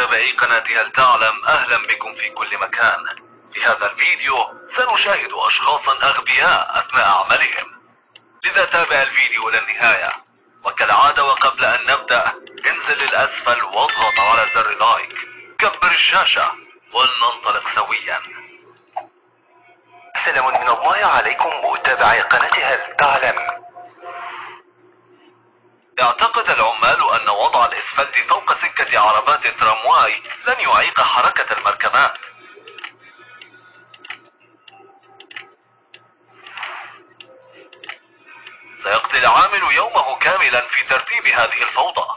متابعي قناة هل تعلم، أهلا بكم في كل مكان. في هذا الفيديو سنشاهد أشخاصا أغبياء أثناء عملهم، لذا تابع الفيديو إلى النهاية. وكالعادة وقبل أن نبدأ انزل للأسفل واضغط على زر لايك، كبر الشاشة ولننطلق سويا. سلام من الله عليكم متابعي قناة هل تعلم. يعتقد العمال أن وضع الإسفلت فوق سكة عربات الترامواي لن يعيق حركة المركبات. سيقضي العامل يومه كاملا في ترتيب هذه الفوضى.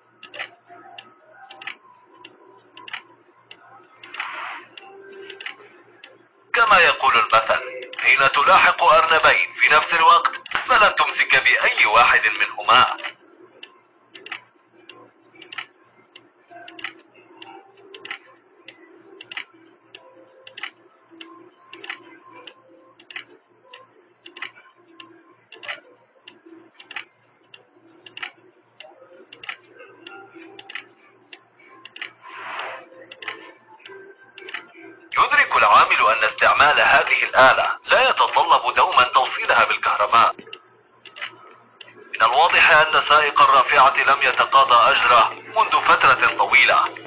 كما يقول المثل: حين تلاحق أرنبين في نفس الوقت فلن تمسك بأي واحد منهما. يدرك العامل أن استعمال هذه الآلة لا يتطلب دوما توصيلها بالكهرباء. من الواضح أن سائق الرافعة لم يتقاضى أجره منذ فترة طويلة،